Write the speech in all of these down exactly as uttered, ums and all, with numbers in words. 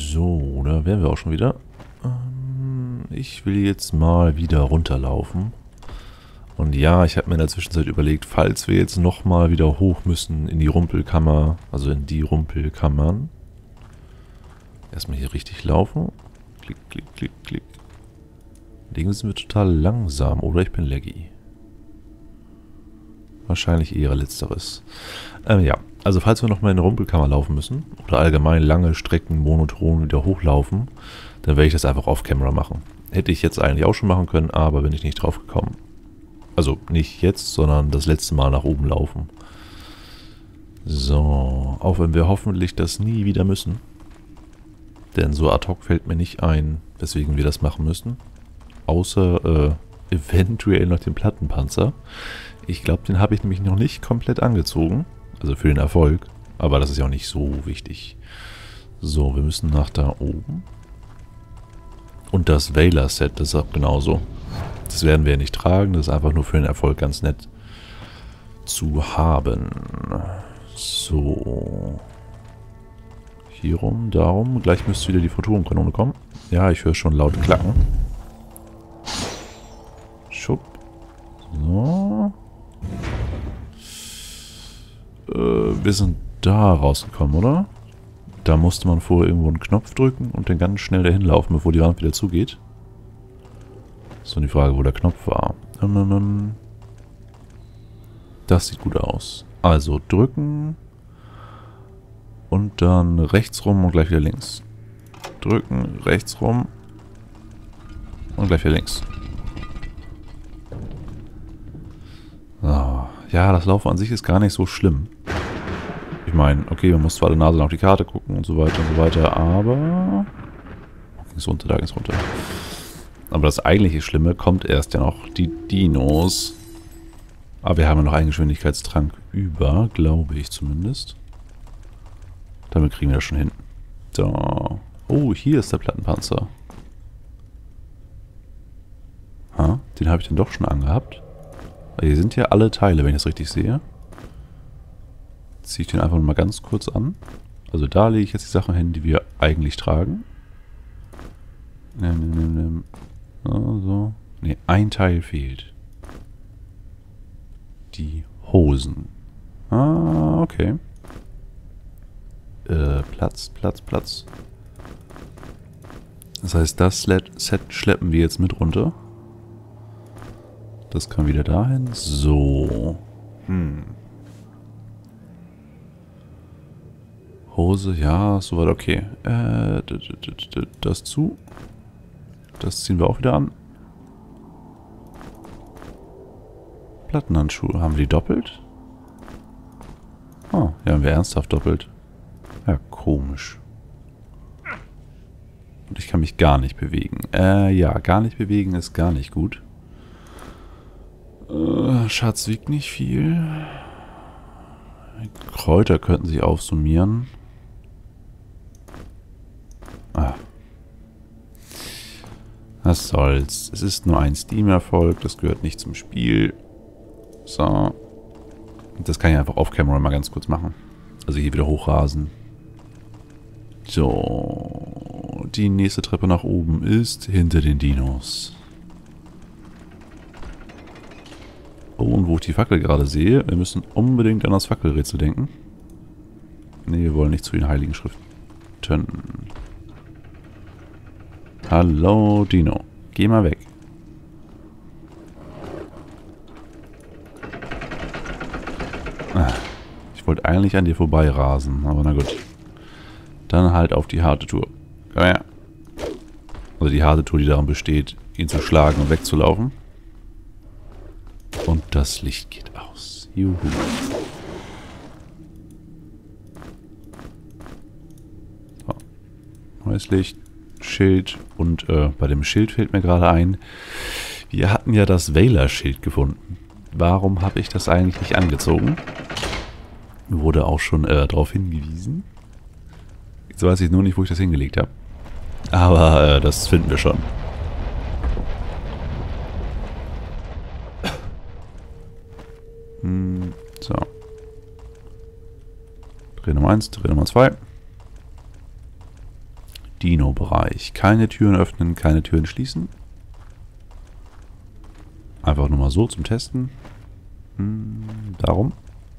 So, da wären wir auch schon wieder. Ähm, ich will jetzt mal wieder runterlaufen. Und ja, ich habe mir in der Zwischenzeit überlegt, falls wir jetzt nochmal wieder hoch müssen in die Rumpelkammer, also in die Rumpelkammern. Erstmal hier richtig laufen. Klick, klick, klick, klick. Dinge sind wir total langsam, oder ich bin laggy. Wahrscheinlich eher letzteres. Ähm, ja, also falls wir nochmal in eine Rumpelkammer laufen müssen, oder allgemein lange Strecken monoton wieder hochlaufen, dann werde ich das einfach off-camera machen. Hätte ich jetzt eigentlich auch schon machen können, aber bin ich nicht drauf gekommen. Also nicht jetzt, sondern das letzte Mal nach oben laufen. So, auch wenn wir hoffentlich das nie wieder müssen. Denn so ad hoc fällt mir nicht ein, weswegen wir das machen müssen. Außer äh, eventuell noch den Plattenpanzer. Ich glaube, den habe ich nämlich noch nicht komplett angezogen. Also für den Erfolg. Aber das ist ja auch nicht so wichtig. So, wir müssen nach da oben. Und das Veiler-Set, das ist auch genauso. Das werden wir ja nicht tragen. Das ist einfach nur für den Erfolg ganz nett zu haben. So. Hier rum, darum. Gleich müsste wieder die Photonenkanone kommen. Ja, ich höre schon laut klacken. Schupp. So. Äh, wir sind da rausgekommen, oder? Da musste man vorher irgendwo einen Knopf drücken und dann ganz schnell dahin laufen, bevor die Wand wieder zugeht. So, die Frage, wo der Knopf war. Das sieht gut aus. Also drücken und dann rechts rum und gleich wieder links. Drücken, rechts rum und gleich wieder links. So. Ja, das Laufen an sich ist gar nicht so schlimm. Ich meine, okay, man muss zwar alle Nase auf die Karte gucken und so weiter und so weiter, aber... Ging's runter, da ging's runter. Aber das eigentliche Schlimme kommt erst ja noch, die Dinos. Aber wir haben ja noch einen Geschwindigkeitstrank über, glaube ich zumindest. Damit kriegen wir das schon hin. So. Oh, hier ist der Plattenpanzer. Ha, den habe ich dann doch schon angehabt. Weil hier sind ja alle Teile, wenn ich das richtig sehe. Ziehe ich den einfach mal ganz kurz an. Also da lege ich jetzt die Sachen hin, die wir eigentlich tragen. Nimm, nimm, nimm. So, so. Ne, ein Teil fehlt. Die Hosen. Ah, okay. Äh, Platz, Platz, Platz. Das heißt, das Set schleppen wir jetzt mit runter. Das kann wieder dahin. So. Hm. Hose, ja, soweit okay. Äh, das zu. Das ziehen wir auch wieder an. Plattenhandschuhe. Haben wir die doppelt? Oh, ja, haben wir ernsthaft doppelt. Ja, komisch. Und ich kann mich gar nicht bewegen. Äh, ja, gar nicht bewegen ist gar nicht gut. Äh, Schatz wiegt nicht viel. Kräuter könnten sich aufsummieren. Ah. Was soll's. Es ist nur ein Steam-Erfolg. Das gehört nicht zum Spiel. So. Das kann ich einfach off-camera mal ganz kurz machen. Also hier wieder hochrasen. So. Die nächste Treppe nach oben ist hinter den Dinos. Oh, und wo ich die Fackel gerade sehe, wir müssen unbedingt an das Fackelrätsel denken. Ne, wir wollen nicht zu den heiligen Schriften. Hallo, Dino. Geh mal weg. Ah, ich wollte eigentlich an dir vorbei rasen, aber na gut. Dann halt auf die harte Tour. Komm her. Also die harte Tour, die daran besteht, ihn zu schlagen und wegzulaufen. Und das Licht geht aus. Juhu. So. Neues Licht, Schild und äh, bei dem Schild fällt mir gerade ein, wir hatten ja das Veiler-Schild gefunden. Warum habe ich das eigentlich nicht angezogen? Wurde auch schon äh, darauf hingewiesen. Jetzt weiß ich nur nicht, wo ich das hingelegt habe. Aber äh, das finden wir schon. Hm, so. Dreh Nummer eins, Dreh Nummer zwei. Dino-Bereich. Keine Türen öffnen, keine Türen schließen. Einfach nur mal so zum Testen. Hm, darum.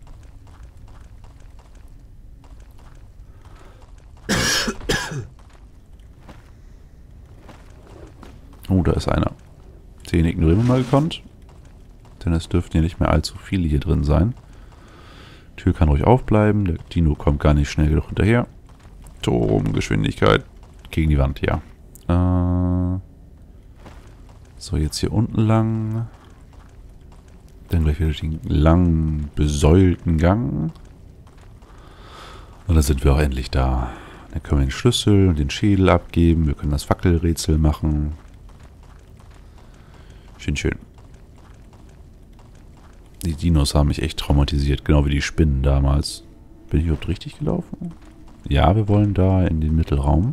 Oh, da ist einer. Den ignorieren wir mal gekonnt. Denn es dürften ja nicht mehr allzu viele hier drin sein. Tür kann ruhig aufbleiben. Der Dino kommt gar nicht schnell genug hinterher. Turmgeschwindigkeit gegen die Wand, ja. Äh so, jetzt hier unten lang. Dann gleich wieder den langen, besäulten Gang. Und dann sind wir auch endlich da. Dann können wir den Schlüssel und den Schädel abgeben. Wir können das Fackelrätsel machen. Schön, schön. Die Dinos haben mich echt traumatisiert, genau wie die Spinnen damals. Bin ich überhaupt richtig gelaufen? Ja, wir wollen da in den Mittelraum.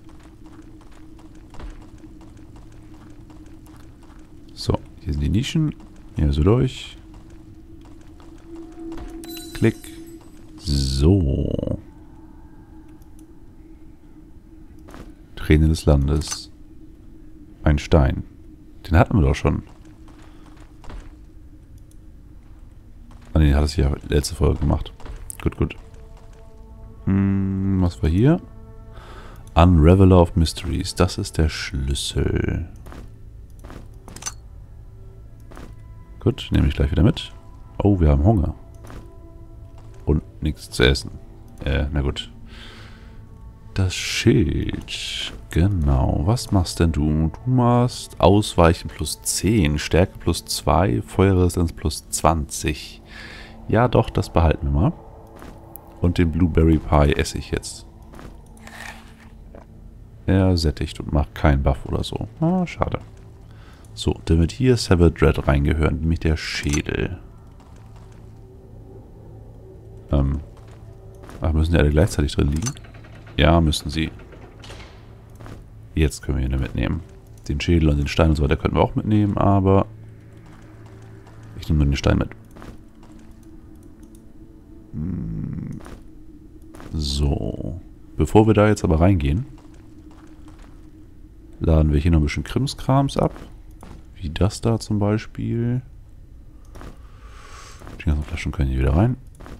So, hier sind die Nischen. Hier so durch. Klick. So. Träne des Landes. Ein Stein. Den hatten wir doch schon. Ah, den hat es ja letzte Folge gemacht. Gut, gut. Hm, was war hier? Unraveler of Mysteries. Das ist der Schlüssel. Gut, nehme ich gleich wieder mit. Oh, wir haben Hunger. Und nichts zu essen. Äh, na gut. Das Schild. Genau. Was machst denn du? Du machst Ausweichen plus zehn, Stärke plus zwei, Feuerresistenz plus zwanzig. Ja, doch, das behalten wir mal. Und den Blueberry Pie esse ich jetzt. Er sättigt und macht keinen Buff oder so. Ah, schade. So, dann wird hier Severed Dread reingehören, nämlich der Schädel. Ähm. Ach, müssen die alle gleichzeitig drin liegen? Ja, müssen sie. Jetzt können wir ihn mitnehmen. Den Schädel und den Stein und so weiter könnten wir auch mitnehmen, aber ich nehme nur den Stein mit. So. Bevor wir da jetzt aber reingehen, laden wir hier noch ein bisschen Krimskrams ab. Wie das da zum Beispiel. Die ganzen Flaschen können hier wieder rein.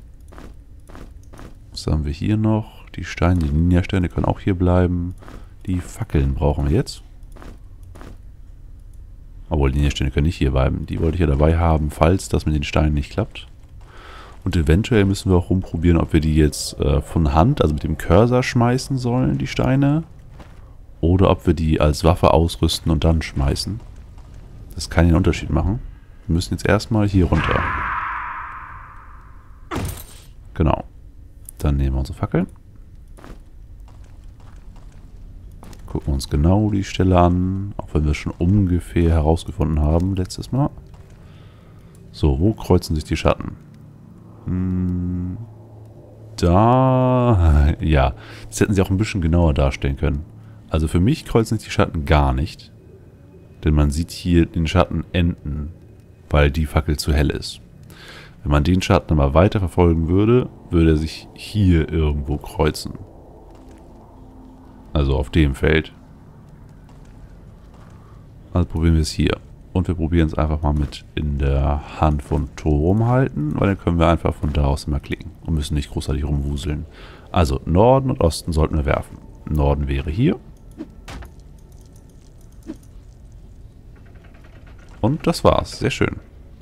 Was haben wir hier noch? Die Steine, die Ninja-Steine können auch hier bleiben. Die Fackeln brauchen wir jetzt. Obwohl, die Ninja-Steine können nicht hier bleiben. Die wollte ich ja dabei haben, falls das mit den Steinen nicht klappt. Und eventuell müssen wir auch rumprobieren, ob wir die jetzt äh, von Hand, also mit dem Cursor schmeißen sollen, die Steine. Oder ob wir die als Waffe ausrüsten und dann schmeißen. Das kann den Unterschied machen. Wir müssen jetzt erstmal hier runter. Genau. Dann nehmen wir unsere Fackeln. Gucken uns genau die Stelle an, auch wenn wir es schon ungefähr herausgefunden haben letztes Mal. So, wo kreuzen sich die Schatten? Hm, da... Ja, das hätten sie auch ein bisschen genauer darstellen können. Also für mich kreuzen sich die Schatten gar nicht. Denn man sieht hier den Schatten enden, weil die Fackel zu hell ist. Wenn man den Schatten aber weiter verfolgen würde, würde er sich hier irgendwo kreuzen. Also auf dem Feld. Also probieren wir es hier. Und wir probieren es einfach mal mit in der Hand von Turm halten, weil dann können wir einfach von da aus immer klicken und müssen nicht großartig rumwuseln. Also Norden und Osten sollten wir werfen. Norden wäre hier. Und das war's. Sehr schön.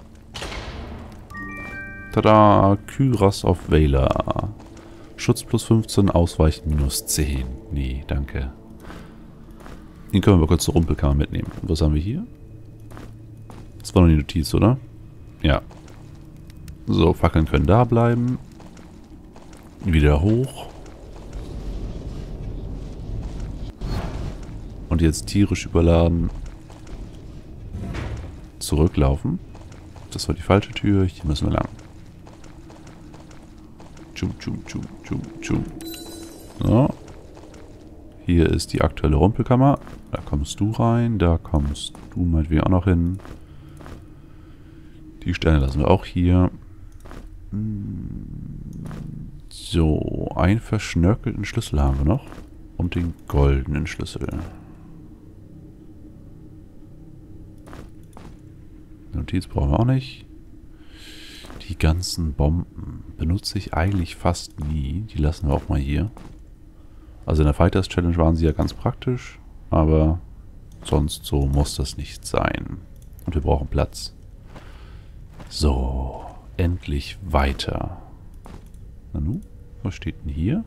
Tada! Kyros of Valor. Schutz plus fünfzehn, Ausweichen minus zehn. Nee, danke. Den können wir mal kurz zur Rumpelkammer mitnehmen. Und was haben wir hier? Das war noch die Notiz, oder? Ja. So, Fackeln können da bleiben. Wieder hoch. Und jetzt tierisch überladen. Zurücklaufen. Das war die falsche Tür. Hier müssen wir lang. Tschum, tschum, tschum, tschum, tschum. So. Hier ist die aktuelle Rumpelkammer. Da kommst du rein. Da kommst du meinetwegen auch noch hin. Die Steine lassen wir auch hier. So, einen verschnörkelten Schlüssel haben wir noch. Und den goldenen Schlüssel. Notiz brauchen wir auch nicht. Die ganzen Bomben benutze ich eigentlich fast nie. Die lassen wir auch mal hier. Also in der Fighters Challenge waren sie ja ganz praktisch. Aber sonst so muss das nicht sein. Und wir brauchen Platz. So, endlich weiter. Nanu, was steht denn hier?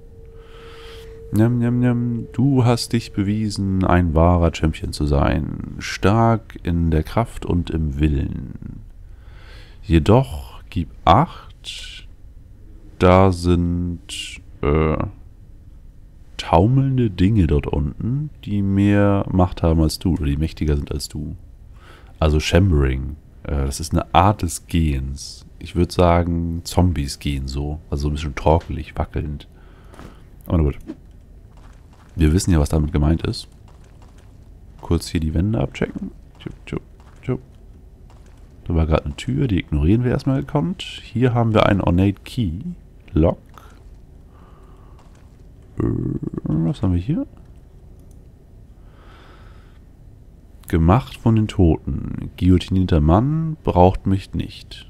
Njam, njam, njam. Du hast dich bewiesen, ein wahrer Champion zu sein. Stark in der Kraft und im Willen. Jedoch gib Acht. Da sind äh, taumelnde Dinge dort unten, die mehr Macht haben als du, oder die mächtiger sind als du. Also Shambering. Äh, das ist eine Art des Gehens. Ich würde sagen, Zombies gehen so. Also so ein bisschen torkelig, wackelnd. Aber na gut. Wir wissen ja, was damit gemeint ist. Kurz hier die Wände abchecken. Tjup, tjup, tjup. Da war gerade eine Tür, die ignorieren wir erstmal gekonnt. Hier haben wir einen Ornate Key. Lock. Was haben wir hier? Gemacht von den Toten. Guillotinierter Mann braucht mich nicht.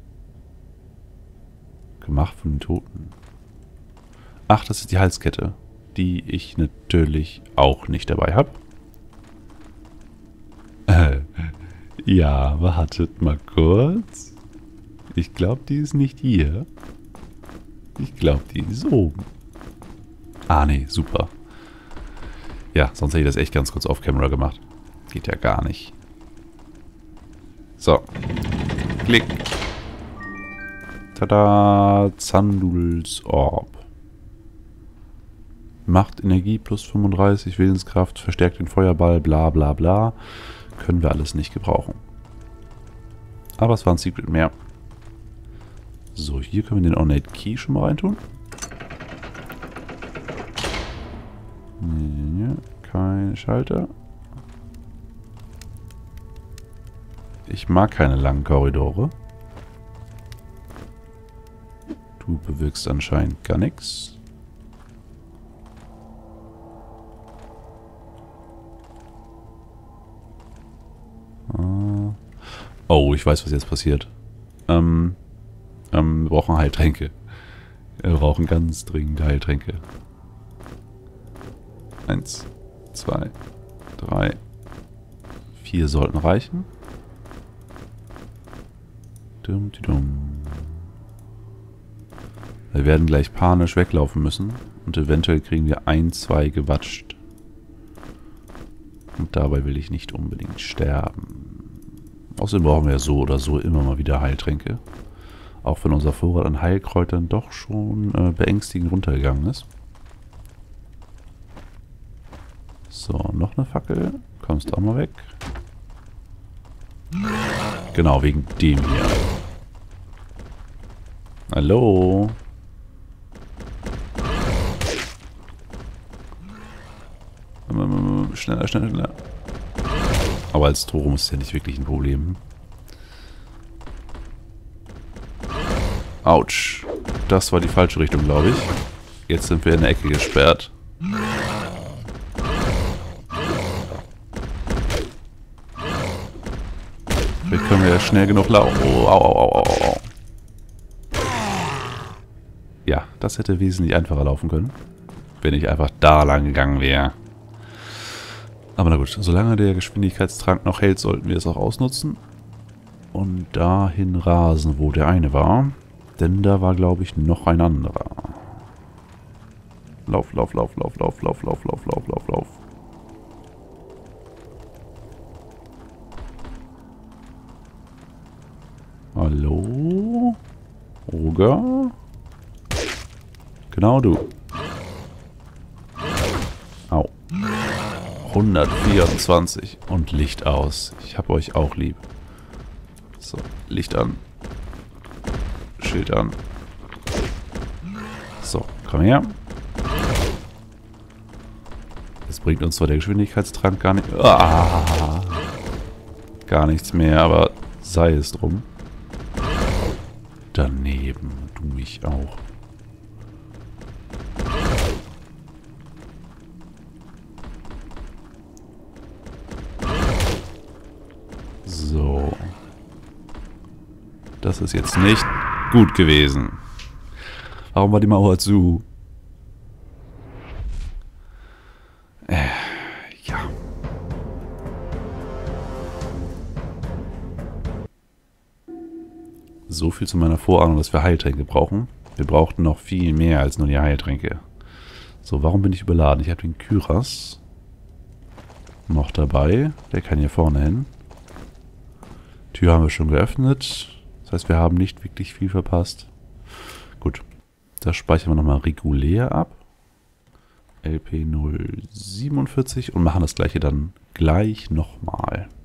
Gemacht von den Toten. Ach, das ist die Halskette, die ich natürlich auch nicht dabei habe. Äh, ja, wartet mal kurz. Ich glaube, die ist nicht hier. Ich glaube, die ist oben. Ah, nee, super. Ja, sonst hätte ich das echt ganz kurz off-camera gemacht. Geht ja gar nicht. So. Klick. Tada! Zanduls Orb. Macht Energie plus fünfunddreißig, Willenskraft, verstärkt den Feuerball, bla bla bla. Können wir alles nicht gebrauchen. Aber es war ein Secret mehr. So, hier können wir den Ornate Key schon mal reintun. Ja, kein Schalter. Ich mag keine langen Korridore. Du bewirkst anscheinend gar nichts. Oh, ich weiß, was jetzt passiert. Ähm, ähm, wir brauchen Heiltränke. Wir brauchen ganz dringend Heiltränke. Eins, zwei, drei, vier sollten reichen. Dum, dum. Wir werden gleich panisch weglaufen müssen. Und eventuell kriegen wir ein, zwei gewatscht. Und dabei will ich nicht unbedingt sterben. Außerdem brauchen wir ja so oder so immer mal wieder Heiltränke. Auch wenn unser Vorrat an Heilkräutern doch schon äh, beängstigend runtergegangen ist. So, noch eine Fackel. Kommst auch mal weg. Genau, wegen dem hier. Hallo? Schneller, schneller, schneller. Aber als Torum ist es ja nicht wirklich ein Problem. Autsch. Das war die falsche Richtung, glaube ich. Jetzt sind wir in der Ecke gesperrt. Vielleicht können wir ja schnell genug laufen. Oh, au, au, au, au, au. Ja, das hätte wesentlich einfacher laufen können. Wenn ich einfach da lang gegangen wäre. Aber na gut, solange der Geschwindigkeitstrank noch hält, sollten wir es auch ausnutzen. Und dahin rasen, wo der eine war. Denn da war, glaube ich, noch ein anderer. Lauf, lauf, lauf, lauf, lauf, lauf, lauf, lauf, lauf, lauf, lauf. Hallo? Roger? Genau du. Au. hundertvierundzwanzig und Licht aus. Ich hab euch auch lieb. So, Licht an. Schild an. So, komm her. Das bringt uns zwar der Geschwindigkeitstrank gar nicht... Ah, gar nichts mehr, aber sei es drum. Daneben, du mich auch. Das ist jetzt nicht gut gewesen. Warum war die Mauer zu? Äh, ja. So viel zu meiner Vorahnung, dass wir Heiltränke brauchen. Wir brauchten noch viel mehr als nur die Heiltränke. So, warum bin ich überladen? Ich habe den Kyras noch dabei. Der kann hier vorne hin. Tür haben wir schon geöffnet. Das heißt, wir haben nicht wirklich viel verpasst. Gut. Das speichern wir nochmal regulär ab. L P null siebenundvierzig und machen das gleiche dann gleich nochmal.